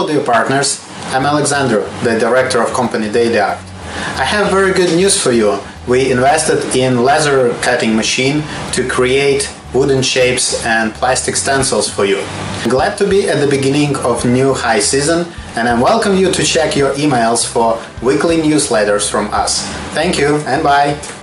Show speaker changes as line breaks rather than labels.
Hello dear partners, I'm Alexander, the director of company Daily Art. I have very good news for you. We invested in laser cutting machine to create wooden shapes and plastic stencils for you. I'm glad to be at the beginning of new high season, and I welcome you to check your emails for weekly newsletters from us. Thank you and bye!